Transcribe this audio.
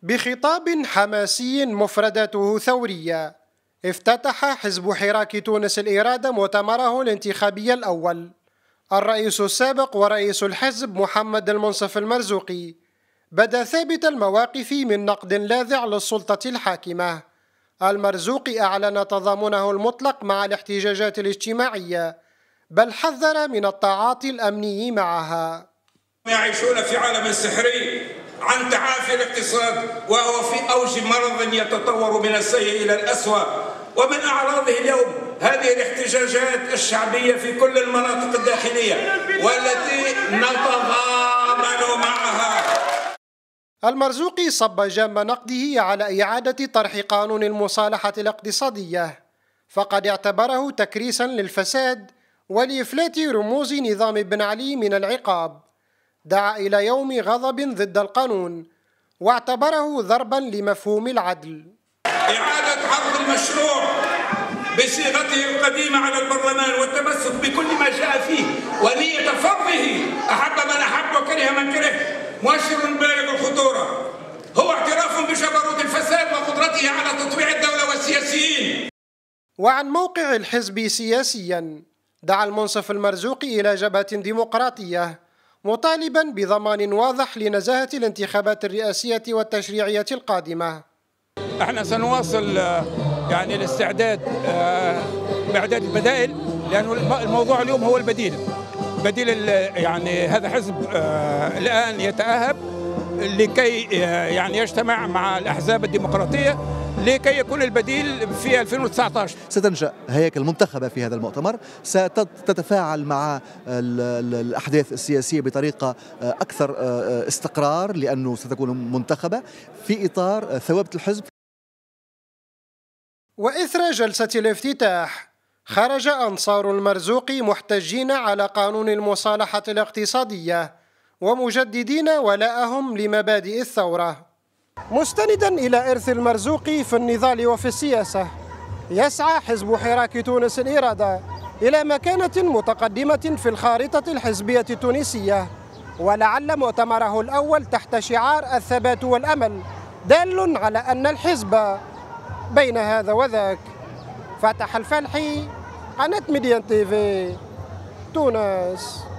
بخطاب حماسي مفرداته ثورية، افتتح حزب حراك تونس الإرادة مؤتمره الانتخابي الأول. الرئيس السابق ورئيس الحزب محمد المنصف المرزوقي بدا ثابت المواقف من نقد لاذع للسلطة الحاكمة. المرزوقي أعلن تضامنه المطلق مع الاحتجاجات الاجتماعية، بل حذر من التعاطي الأمني معها. يعيشون في عالم سحري عن تعافي الاقتصاد، وهو في أوج مرض يتطور من السيء إلى الأسوأ، ومن أعراضه اليوم هذه الاحتجاجات الشعبية في كل المناطق الداخلية والتي نتضامن معها. المرزوقي صب جام نقده على إعادة طرح قانون المصالحة الاقتصادية، فقد اعتبره تكريسا للفساد ولإفلات رموز نظام بن علي من العقاب. دعا إلى يوم غضب ضد القانون، واعتبره ضربا لمفهوم العدل. إعادة عرض المشروع بصيغته القديمة على البرلمان والتمسك بكل ما جاء فيه ونية فرضه أحب من أحب وكره من كره مؤشر بالغ الخطورة، هو اعتراف بجبروت الفساد وقدرته على تطبيع الدولة والسياسيين. وعن موقع الحزب سياسيا، دعا المنصف المرزوقي إلى جبهة ديمقراطية، مطالبا بضمان واضح لنزاهة الانتخابات الرئاسية والتشريعية القادمة. احنا سنواصل الاستعداد باعداد البدائل، لأنه الموضوع اليوم هو البديل هذا حزب الآن يتأهب لكي يجتمع مع الأحزاب الديمقراطية لكي يكون البديل في 2019. ستنشأ هياكل منتخبة في هذا المؤتمر، ستتفاعل مع الأحداث السياسية بطريقة أكثر استقرار، لأنه ستكون منتخبة في إطار ثوابت الحزب. وإثر جلسة الافتتاح، خرج أنصار المرزوقي محتجين على قانون المصالحة الاقتصادية ومجددين ولاءهم لمبادئ الثورة. مستندا إلى إرث المرزوقي في النضال وفي السياسة، يسعى حزب حراك تونس الإرادة إلى مكانة متقدمة في الخارطة الحزبية التونسية، ولعل مؤتمره الأول تحت شعار الثبات والأمل دال على أن الحزب بين هذا وذاك. فتح الفلحي، قناة ميديان تيفي، تونس.